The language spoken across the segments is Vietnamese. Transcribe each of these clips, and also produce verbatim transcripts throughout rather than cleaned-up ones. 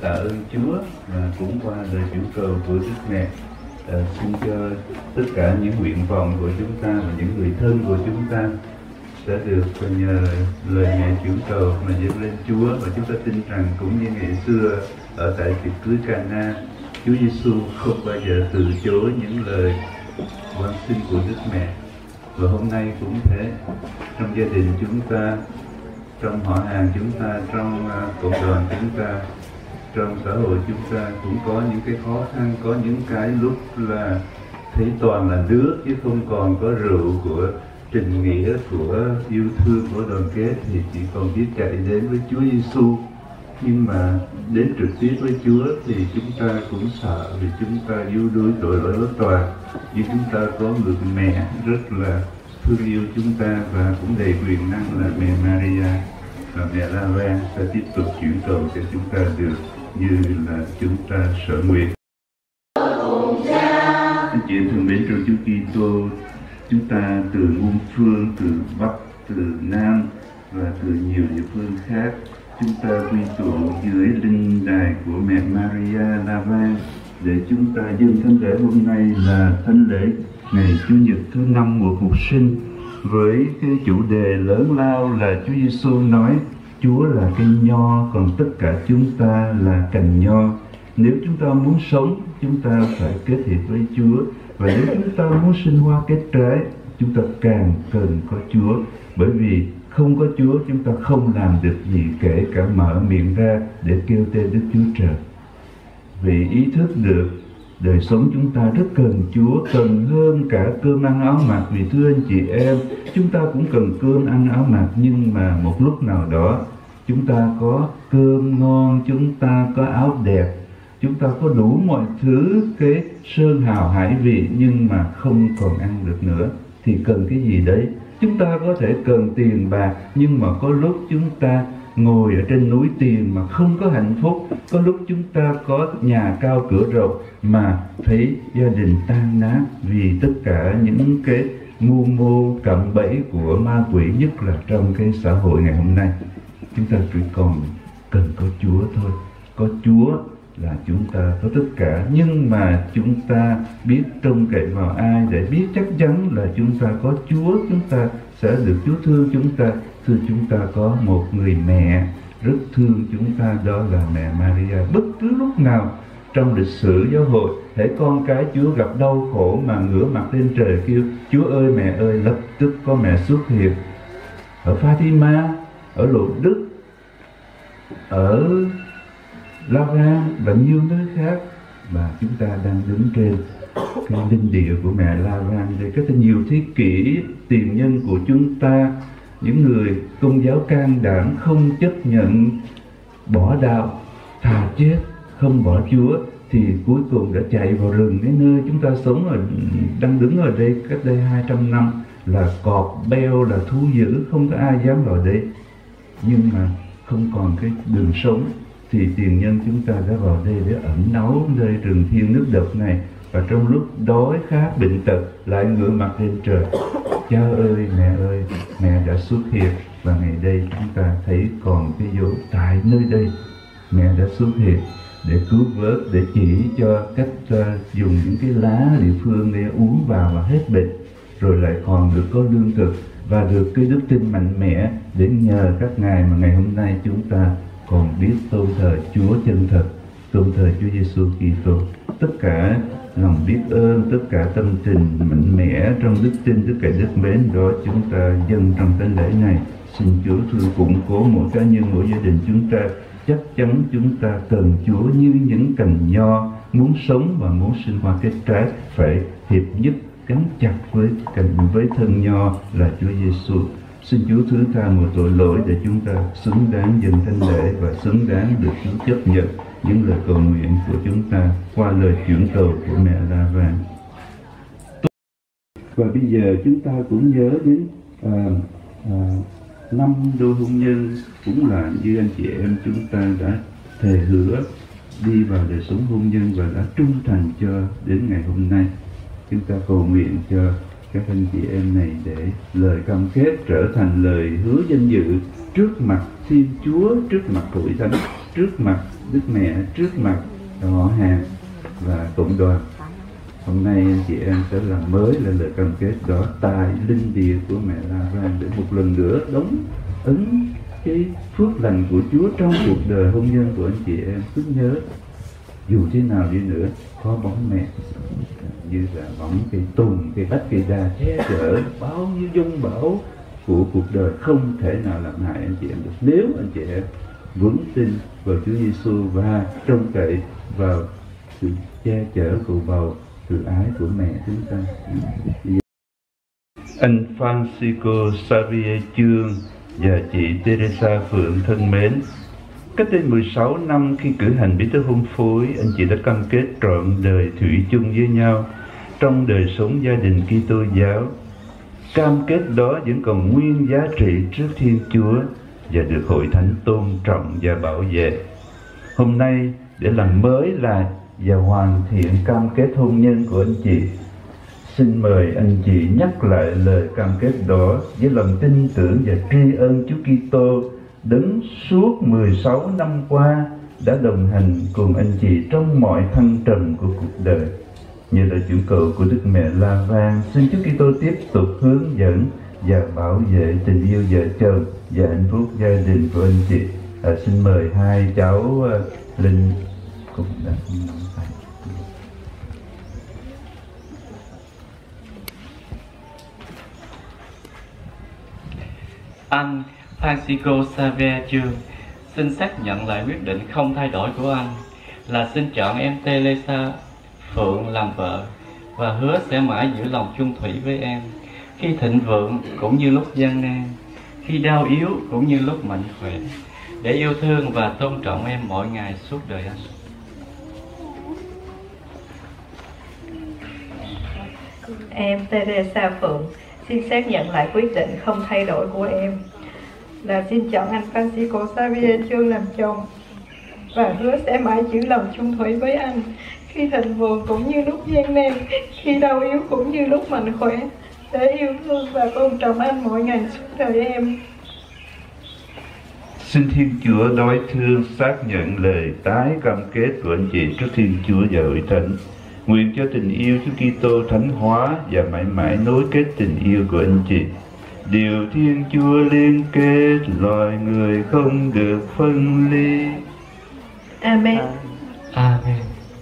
tạ ơn Chúa và cũng qua lời chuyển cầu của Đức Mẹ, à, xin cho tất cả những nguyện vọng của chúng ta và những người thân của chúng ta sẽ được nhờ lời Mẹ chuyển cầu mà dâng lên Chúa. Và chúng ta tin rằng cũng như ngày xưa ở tại tiệc cưới Cana, Chúa Giêsu không bao giờ từ chối những lời van xin của Đức Mẹ. Và hôm nay cũng thế, trong gia đình chúng ta, trong họ hàng chúng ta, trong uh, cộng đoàn chúng ta, trong xã hội chúng ta cũng có những cái khó khăn, có những cái lúc là thấy toàn là nước chứ không còn có rượu của tình nghĩa, của yêu thương, của đoàn kết, thì chỉ còn biết chạy đến với Chúa Giêsu. Nhưng mà đến trực tiếp với Chúa thì chúng ta cũng sợ, vì chúng ta yếu đuối tội lỗi bất toàn. Nhưng chúng ta có một mẹ rất là thương yêu chúng ta và cũng đầy quyền năng là mẹ Maria, và mẹ La Vang sẽ tiếp tục chuyển cầu cho chúng ta được như là chúng ta sở nguyện. Anh chị em thân mến trong Chúa Kitô, chúng ta từ muôn phương, từ Bắc, từ Nam và từ nhiều địa phương khác, chúng ta quy tụ dưới linh đài của mẹ Maria La Vang để chúng ta dâng thánh lễ. Hôm nay là thánh lễ ngày Chủ nhật thứ năm mùa phục sinh, với cái chủ đề lớn lao là Chúa Giêsu nói Chúa là cây nho, còn tất cả chúng ta là cành nho. Nếu chúng ta muốn sống, chúng ta phải kết hiệp với Chúa, và nếu chúng ta muốn sinh hoa kết trái, chúng ta càng cần có Chúa, bởi vì không có Chúa chúng ta không làm được gì, kể cả mở miệng ra để kêu tên Đức Chúa Trời. Vì ý thức được đời sống chúng ta rất cần Chúa, cần hơn cả cơm ăn áo mặc. Vì thưa anh chị em, chúng ta cũng cần cơm ăn áo mặc, nhưng mà một lúc nào đó chúng ta có cơm ngon, chúng ta có áo đẹp, chúng ta có đủ mọi thứ cái sơn hào hải vị, nhưng mà không còn ăn được nữa, thì cần cái gì đấy? Chúng ta có thể cần tiền bạc, nhưng mà có lúc chúng ta ngồi ở trên núi tiền mà không có hạnh phúc. Có lúc chúng ta có nhà cao cửa rộng mà thấy gia đình tan nát vì tất cả những cái mưu mô cạm bẫy của ma quỷ, nhất là trong cái xã hội ngày hôm nay. Chúng ta chỉ còn cần có Chúa thôi. Có Chúa là chúng ta có tất cả, nhưng mà chúng ta biết trông cậy vào ai để biết chắc chắn là chúng ta có Chúa, chúng ta sẽ được Chúa thương chúng ta. Thưa, chúng ta có một người mẹ rất thương chúng ta, đó là mẹ Maria. Bất cứ lúc nào trong lịch sử giáo hội, hễ con cái Chúa gặp đau khổ mà ngửa mặt lên trời kêu Chúa ơi mẹ ơi, lập tức có mẹ xuất hiện. Ở Fatima, ở Lộ Đức, ở La Vang và nhiều nơi khác, và chúng ta đang đứng trên cái linh địa của mẹ La Vang để cách nhiều thế kỷ tiền nhân của chúng ta, những người Công giáo can đảm không chấp nhận bỏ đạo, thà chết không bỏ Chúa, thì cuối cùng đã chạy vào rừng. Cái nơi chúng ta sống ở, đang đứng ở đây cách đây hai trăm năm là cọp beo, là thú dữ, không có ai dám vào đây. Nhưng mà không còn cái đường sống, thì tiền nhân chúng ta đã vào đây để ẩn náu nơi rừng thiên nước độc này, và trong lúc đói khát bệnh tật lại ngửa mặt lên trời. Cha ơi mẹ ơi, mẹ đã xuất hiện, và ngày đây chúng ta thấy còn cái dấu tại nơi đây mẹ đã xuất hiện để cứu vớt, để chỉ cho cách uh, dùng những cái lá địa phương để uống vào và hết bệnh, rồi lại còn được có lương thực và được cái đức tin mạnh mẽ để nhờ các ngài mà ngày hôm nay chúng ta còn biết tôn thờ Chúa chân thật, tôn thờ Chúa Giêsu Kitô. Tất cả lòng biết ơn, tất cả tâm tình mạnh mẽ trong đức tin, tất cả đức mến đó chúng ta dâng trong thánh lễ này. Xin Chúa thương củng cố mỗi cá nhân, mỗi gia đình chúng ta. Chắc chắn chúng ta cần Chúa như những cành nho, muốn sống và muốn sinh hoa kết trái phải hiệp nhất gắn chặt với cành, với thân nho là Chúa Giêsu. Xin Chúa thứ tha một tội lỗi để chúng ta xứng đáng dâng thánh lễ và xứng đáng được Chúa chấp nhận những lời cầu nguyện của chúng ta qua lời chuyển cầu của mẹ La Vang. Và bây giờ chúng ta cũng nhớ đến à, à, năm đôi hôn nhân, cũng là như anh chị em chúng ta đã thề hứa đi vào đời sống hôn nhân và đã trung thành cho đến ngày hôm nay. Chúng ta cầu nguyện cho các anh chị em này để lời cam kết trở thành lời hứa danh dự trước mặt Thiên Chúa, trước mặt Hội Thánh, trước mặt Đức Mẹ, trước mặt họ hàng và cộng đoàn. Hôm nay anh chị em sẽ làm mới là lời cam kết đó tại linh địa của mẹ La Vang để một lần nữa đóng ấn cái phước lành của Chúa trong cuộc đời hôn nhân của anh chị em. Cứ nhớ dù thế nào đi nữa có bóng mẹ như là bóng cây tùng, cây bách, cây đa che chở bao nhiêu dung bão của cuộc đời không thể nào làm hại anh chị em được, nếu anh chị em vững tin vào Chúa Giêsu và trông cậy vào sự che chở của bầu từ ái của mẹ chúng ta. Anh Francisco Xavier Chương và chị Teresa Phượng thân mến, cách đây mười sáu năm khi cử hành bí tích hôn phối, anh chị đã cam kết trọn đời thủy chung với nhau trong đời sống gia đình Kitô giáo. Cam kết đó vẫn còn nguyên giá trị trước Thiên Chúa và được Hội Thánh tôn trọng và bảo vệ. Hôm nay để làm mới lại và hoàn thiện cam kết hôn nhân của anh chị, xin mời anh chị nhắc lại lời cam kết đó với lòng tin tưởng và tri ân Chúa Kitô đấng suốt mười sáu năm qua đã đồng hành cùng anh chị trong mọi thăng trầm của cuộc đời. Như lời chủ cầu của Đức Mẹ La Vang, xin Chúa Kitô tiếp tục hướng dẫn và bảo vệ tình yêu vợ chồng và hạnh phúc gia đình của anh chị. À, xin mời hai cháu uh, Linh cùng đặt nắm tay. Anh Francisco Xavier Chương xin xác nhận lại quyết định không thay đổi của anh là xin chọn em Teresa Phượng làm vợ và hứa sẽ mãi giữ lòng chung thủy với em khi thịnh vượng cũng như lúc gian nan, khi đau yếu cũng như lúc mạnh khỏe, để yêu thương và tôn trọng em mỗi ngày suốt đời anh. Em Teresa Phượng xin xác nhận lại quyết định không thay đổi của em là xin chọn anh Francisco Xavier Chương làm chồng và hứa sẽ mãi giữ lòng chung thủy với anh khi thịnh vượng cũng như lúc gian nan, khi đau yếu cũng như lúc mạnh khỏe, để yêu thương và tôn trọng anh mỗi ngày suốt đời em. Xin Thiên Chúa đói thương xác nhận lời tái cam kết của anh chị trước Thiên Chúa và Hội Thánh. Nguyện cho tình yêu Chúa Kitô thánh hóa và mãi mãi nối kết tình yêu của anh chị. Điều Thiên Chúa liên kết, loài người không được phân ly. Amen. Amen.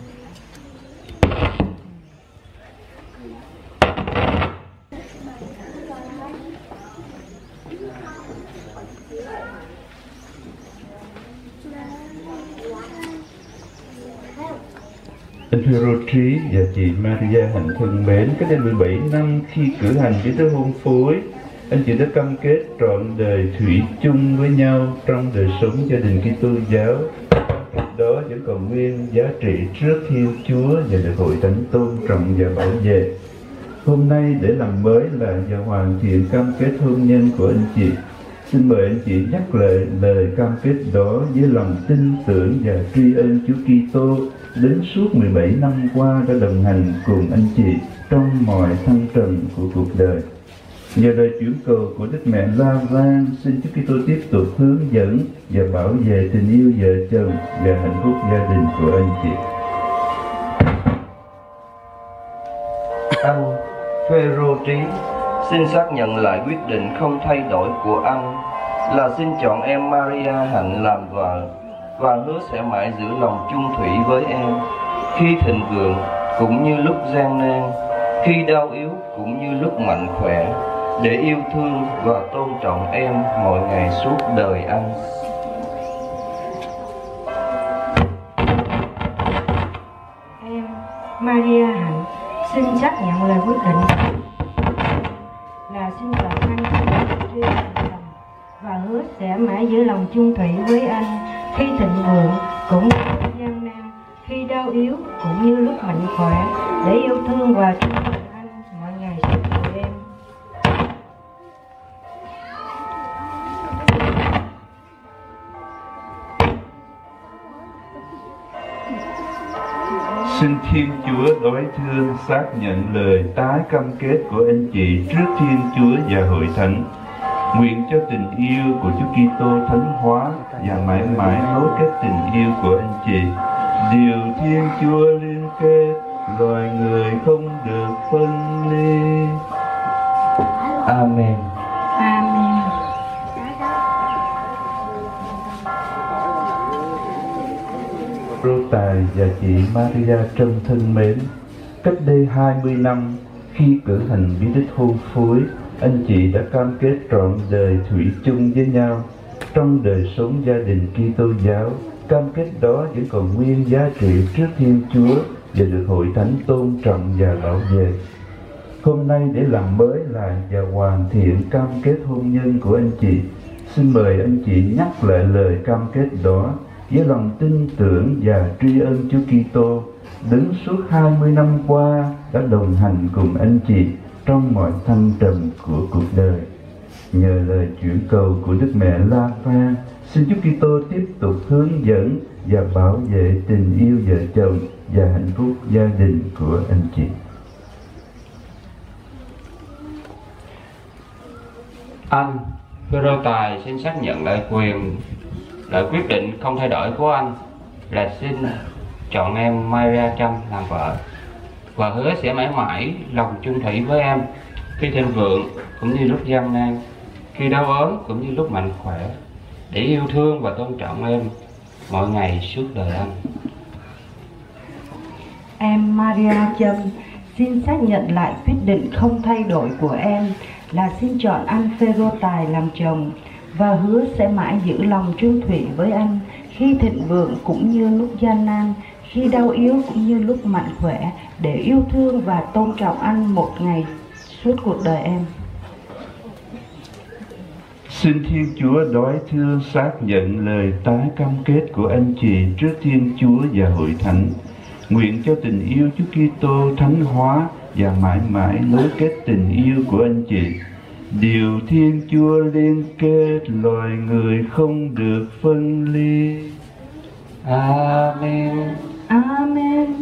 Anh Phêrô Trí và chị Maria Hạnh thân mến, cách đây mười bảy năm khi cử hành bí tích hôn phối, anh chị đã cam kết trọn đời thủy chung với nhau trong đời sống gia đình Kitô giáo. Đó vẫn còn nguyên giá trị trước Thiên Chúa và được Hội Thánh tôn trọng và bảo vệ. Hôm nay để làm mới lại và hoàn thiện cam kết hôn nhân của anh chị, xin mời anh chị nhắc lại lời cam kết đó với lòng tin tưởng và tri ân Chúa Kitô đến suốt mười bảy năm qua đã đồng hành cùng anh chị trong mọi thăng trầm của cuộc đời. Nhờ lời chuyển cầu của Đức Mẹ La Vang, xin Chúa Kitô tiếp tục hướng dẫn và bảo vệ tình yêu vợ chồng và hạnh phúc gia đình của anh chị. Anh Phêrô Trí xin xác nhận lại quyết định không thay đổi của anh là xin chọn em Maria Hạnh làm vợ và hứa sẽ mãi giữ lòng chung thủy với em khi thịnh vượng cũng như lúc gian nan, khi đau yếu cũng như lúc mạnh khỏe, để yêu thương và tôn trọng em mọi ngày suốt đời anh. Em Maria Hạnh xin xác nhận lời quyết định là xin chọn anh Phêrô làm chồng và hứa sẽ mãi giữ lòng chung thủy với anh khi thịnh vượng cũng như lúc gian nan, khi đau yếu cũng như lúc mạnh khỏe, để yêu thương và tôn trọng anh mọi ngày suốt đời em. Xin Thiên Chúa đói thương xác nhận lời tái cam kết của anh chị trước Thiên Chúa và Hội Thánh. Nguyện cho tình yêu của Chúa Kitô thánh hóa và mãi mãi nối kết tình yêu của anh chị. Điều Thiên Chúa liên kết, loài người không được phân ly. Amen. Amen. Rô Tài và chị Maria Trân thân mến, cách đây hai mươi năm, khi cử hành bí tích hôn phối, anh chị đã cam kết trọn đời thủy chung với nhau. Trong đời sống gia đình Kitô giáo, cam kết đó vẫn còn nguyên giá trị trước Thiên Chúa và được Hội Thánh tôn trọng và bảo vệ. Hôm nay để làm mới lại và hoàn thiện cam kết hôn nhân của anh chị, xin mời anh chị nhắc lại lời cam kết đó với lòng tin tưởng và tri ân Chúa Kitô, đứng suốt hai mươi năm qua đã đồng hành cùng anh chị trong mọi thăng trầm của cuộc đời. Nhờ lời chuyển cầu của Đức Mẹ La Phan, xin Chúa Kitô tiếp tục hướng dẫn và bảo vệ tình yêu vợ chồng và hạnh phúc gia đình của anh chị. Anh Rô Tài xin xác nhận lại quyền lại quyết định không thay đổi của anh là xin chọn em Maria Trâm làm vợ và hứa sẽ mãi mãi lòng chung thủy với em khi thịnh vượng cũng như lúc gian nan, khi đau ốm cũng như lúc mạnh khỏe, để yêu thương và tôn trọng em mọi ngày suốt đời anh. Em Maria Trâm xin xác nhận lại quyết định không thay đổi của em là xin chọn anh Rô Tài làm chồng và hứa sẽ mãi giữ lòng trung thủy với anh khi thịnh vượng cũng như lúc gian nan, khi đau yếu cũng như lúc mạnh khỏe, để yêu thương và tôn trọng anh một ngày suốt cuộc đời em. Xin Thiên Chúa đói thương xác nhận lời tái cam kết của anh chị trước Thiên Chúa và Hội Thánh. Nguyện cho tình yêu Chúa Kitô thánh hóa và mãi mãi nối kết tình yêu của anh chị. Điều Thiên Chúa liên kết, loài người không được phân ly. Amen. Amen.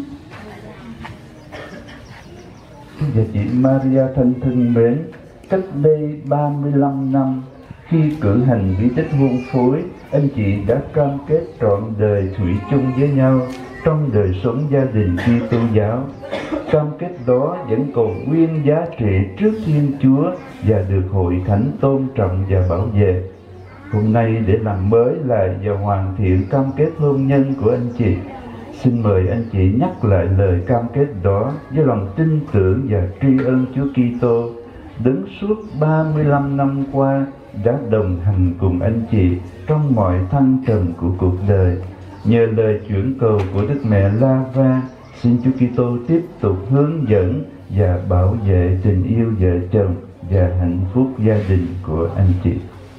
Và chị Maria thân thân mến, cách đây ba mươi lăm năm, khi cử hành bí tích hôn phối, anh chị đã cam kết trọn đời thủy chung với nhau trong đời sống gia đình Kitô giáo. Cam kết đó vẫn còn nguyên giá trị trước Thiên Chúa và được Hội Thánh tôn trọng và bảo vệ. Hôm nay để làm mới lại và hoàn thiện cam kết hôn nhân của anh chị, xin mời anh chị nhắc lại lời cam kết đó với lòng tin tưởng và tri ân Chúa Kitô, đứng suốt ba mươi lăm năm qua đã đồng hành cùng anh chị trong mọi thăng trầm của cuộc đời. Nhờ lời chuyển cầu của Đức Mẹ La Va, xin Chúa Kitô tiếp tục hướng dẫn và bảo vệ tình yêu vợ chồng và hạnh phúc gia đình của anh chị.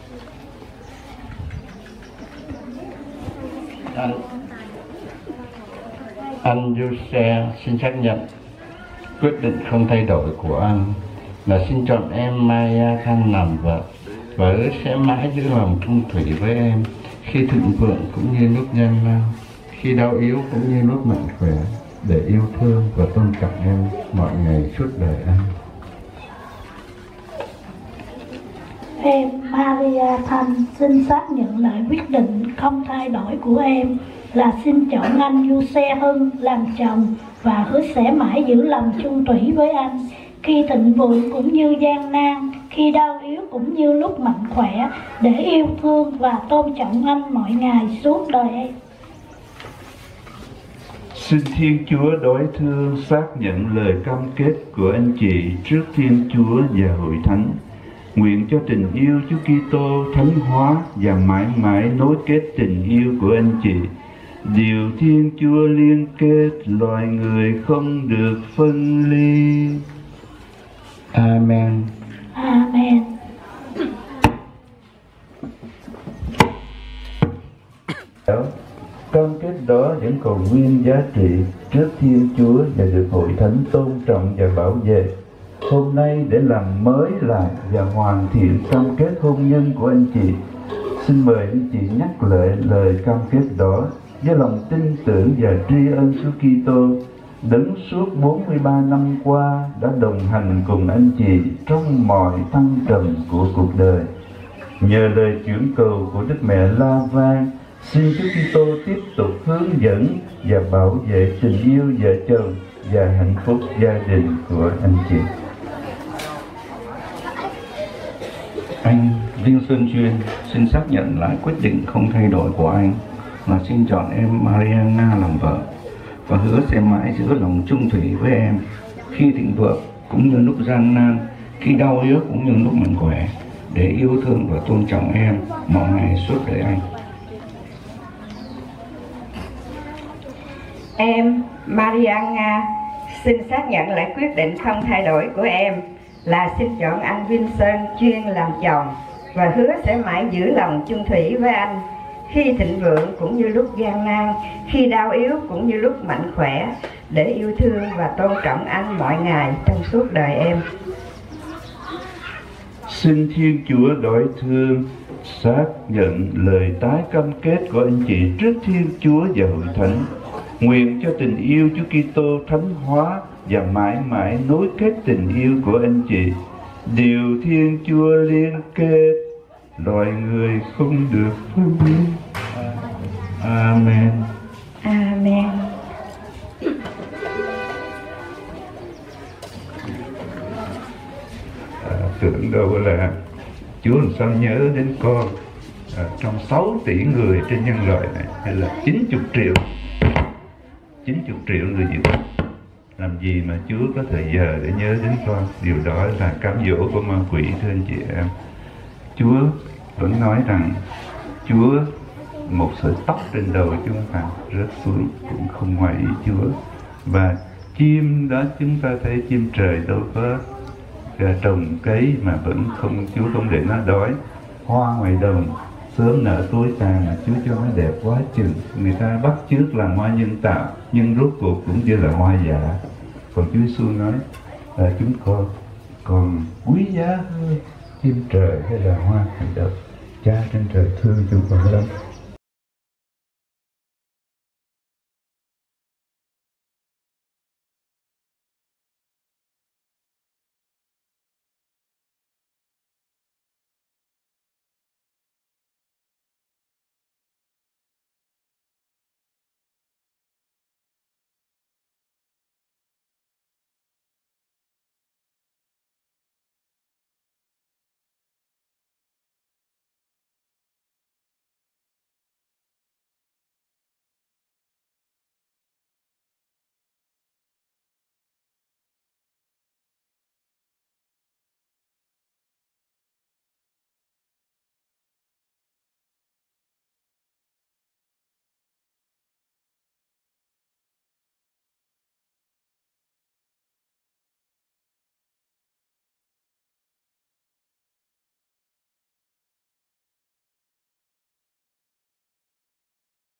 Anh, anh Giuse xin xác nhận quyết định không thay đổi của anh là xin chọn em Maria Trâm làm vợ và hứa sẽ mãi giữ lòng trung thủy với em khi thịnh vượng cũng như lúc gian nan, khi đau yếu cũng như lúc mạnh khỏe, để yêu thương và tôn trọng em mọi ngày suốt đời anh. Em Maria Trâm xin xác nhận lại quyết định không thay đổi của em là xin chọn anh Giuse Hưng làm chồng và hứa sẽ mãi giữ lòng chung thủy với anh khi thịnh vượng cũng như gian nan, khi đau yếu cũng như lúc mạnh khỏe, để yêu thương và tôn trọng anh mọi ngày suốt đời em. Xin Thiên Chúa đối thương xác nhận lời cam kết của anh chị trước Thiên Chúa và Hội Thánh. Nguyện cho tình yêu Chúa Kitô thánh hóa và mãi mãi nối kết tình yêu của anh chị. Điều Thiên Chúa liên kết, loài người không được phân ly. Amen. Amen. Cam kết đó vẫn còn nguyên giá trị trước Thiên Chúa và được Hội Thánh tôn trọng và bảo vệ. Hôm nay để làm mới lại và hoàn thiện cam kết hôn nhân của anh chị, xin mời anh chị nhắc lại lời cam kết đó với lòng tin tưởng và tri ân Chúa Kitô, đấng suốt bốn mươi ba năm qua đã đồng hành cùng anh chị trong mọi thăng trầm của cuộc đời. Nhờ lời chuyển cầu của Đức Mẹ La Va, Xin Chúa Kitô tiếp tục hướng dẫn và bảo vệ tình yêu vợ chồng và hạnh phúc gia đình của anh chị. Anh Linh Xuân Chuyên xin xác nhận lại quyết định không thay đổi của anh là xin chọn em Mariana làm vợ và hứa sẽ mãi giữ lòng trung thủy với em khi thịnh vượng cũng như lúc gian nan, khi đau yếu cũng như lúc mạnh khỏe, để yêu thương và tôn trọng em mọi ngày suốt đời anh. Em Mariana xin xác nhận lại quyết định không thay đổi của em là xin chọn anh Vincent Chuyên làm chồng và hứa sẽ mãi giữ lòng chung thủy với anh khi thịnh vượng cũng như lúc gian nan, khi đau yếu cũng như lúc mạnh khỏe, để yêu thương và tôn trọng anh mọi ngày trong suốt đời em. Xin Thiên Chúa đổi thương xác nhận lời tái cam kết của anh chị trước Thiên Chúa và Hội Thánh. Nguyện cho tình yêu Chúa Kitô thánh hóa và mãi mãi nối kết tình yêu của anh chị. Điều Thiên Chúa liên kết, loài người không được phân ly. Amen. Amen. À, tưởng đâu là Chúa làm sao nhớ đến con à, trong sáu tỷ người trên nhân loại này, hay là chín mươi triệu chín mươi triệu người Việt. Làm gì mà Chúa có thời giờ để nhớ đến con? Điều đó là cám dỗ của ma quỷ, thưa anh chị em. Chúa vẫn nói rằng Chúa, một sợi tóc trên đầu chúng ta rớt xuống cũng không ngoài ý Chúa. Và chim đó, chúng ta thấy chim trời đâu có trồng cấy mà vẫn không, Chúa không để nó đói. Hoa ngoài đồng sớm nở tối tàn mà Chúa cho nó đẹp quá chừng. Người ta bắt chước làm hoa nhân tạo, nhưng rốt cuộc cũng chỉ là hoa giả. Còn Chúa Giêsu nói là chúng con còn quý giá hơn chim trời hay là hoa hành động. Cha trên trời thương chúng con lắm,